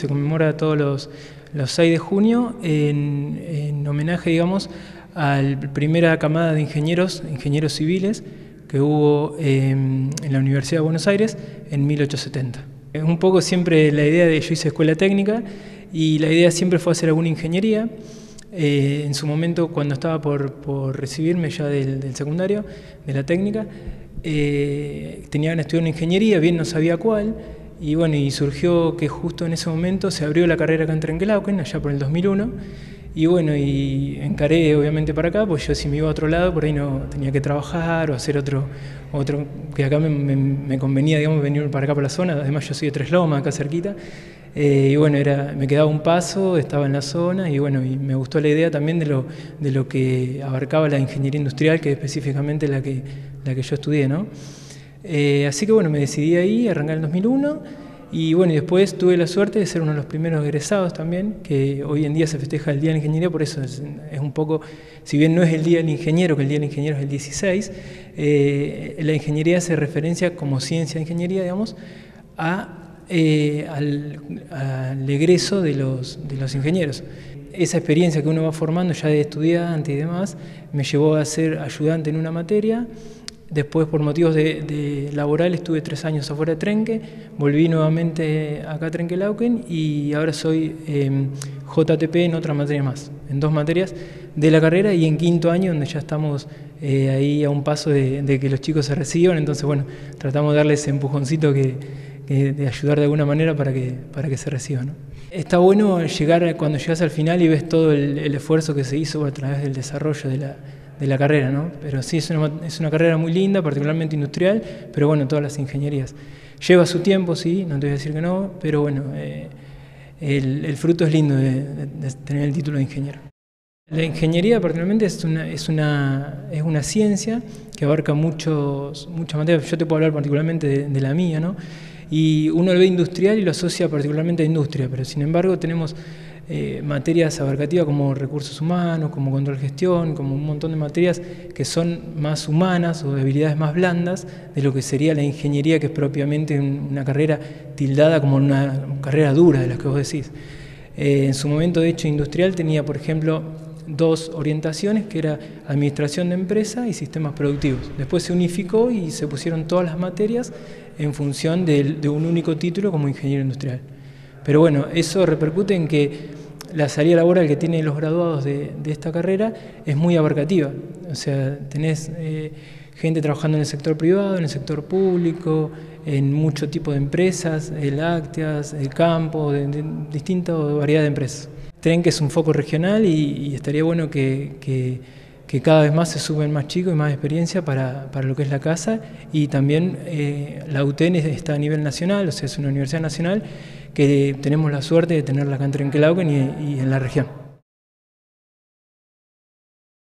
se conmemora todos los 6 de junio en homenaje, digamos, a la primera camada de ingenieros civiles que hubo en la Universidad de Buenos Aires en 1870. Es un poco siempre la idea yo hice escuela técnica y la idea siempre fue hacer alguna ingeniería. En su momento, cuando estaba por recibirme ya del secundario, de la técnica, tenía ganas de estudiar una ingeniería, bien no sabía cuál, y bueno, y surgió que justo en ese momento se abrió la carrera acá en Trenquelauquen, allá por el 2001, y bueno, y encaré obviamente para acá, pues yo si me iba a otro lado, por ahí no tenía que trabajar o hacer otro que acá me convenía, digamos, venir para acá, para la zona. Además yo soy de Tres Lomas, acá cerquita, y bueno, me quedaba un paso, estaba en la zona, y bueno, y me gustó la idea también de lo que abarcaba la ingeniería industrial, que es específicamente la que yo estudié, ¿no? Así que bueno, me decidí ahí, arrancar en el 2001, y bueno, y después tuve la suerte de ser uno de los primeros egresados también, que hoy en día se festeja el Día de la Ingeniería, por eso es un poco, si bien no es el Día del Ingeniero, que el Día del Ingeniero es el 16, la ingeniería hace referencia como ciencia de ingeniería, digamos, al egreso de los ingenieros. Esa experiencia que uno va formando ya de estudiante y demás, me llevó a ser ayudante en una materia. Después, por motivos laborales, estuve 3 años afuera de Trenque, volví nuevamente acá a Trenquelauquen y ahora soy JTP en otra materia más, en 2 materias de la carrera y en 5º año, donde ya estamos ahí a un paso de que los chicos se reciban. Entonces, bueno, tratamos de darles ese empujoncito de ayudar de alguna manera para que se reciban, ¿no? Está bueno llegar cuando llegas al final y ves todo el esfuerzo que se hizo a través del desarrollo de la carrera, ¿no? Pero sí, es una carrera muy linda, particularmente industrial, pero bueno, todas las ingenierías. Lleva su tiempo, sí, no te voy a decir que no, pero bueno, el fruto es lindo de tener el título de ingeniero. La ingeniería particularmente es una ciencia que abarca muchas materias. Yo te puedo hablar particularmente de la mía, ¿no? Y uno lo ve industrial y lo asocia particularmente a industria, pero sin embargo tenemos materias abarcativas como recursos humanos, como control gestión, como un montón de materias que son más humanas o de habilidades más blandas de lo que sería la ingeniería, que es propiamente una carrera tildada como una carrera dura de las que vos decís. En su momento, de hecho, industrial tenía, por ejemplo, 2 orientaciones, que era administración de empresa y sistemas productivos. Después se unificó y se pusieron todas las materias en función de un único título como ingeniero industrial. Pero bueno, eso repercute en que la salida laboral que tienen los graduados de esta carrera es muy abarcativa. O sea, tenés gente trabajando en el sector privado, en el sector público, en mucho tipo de empresas, lácteas, el campo, de distinta variedad de empresas. Trenque es un foco regional y estaría bueno que cada vez más se suben más chicos y más experiencia para lo que es la casa, y también la UTN está a nivel nacional, o sea, es una universidad nacional que tenemos la suerte de tenerla acá en Trenquelauquen y en la región.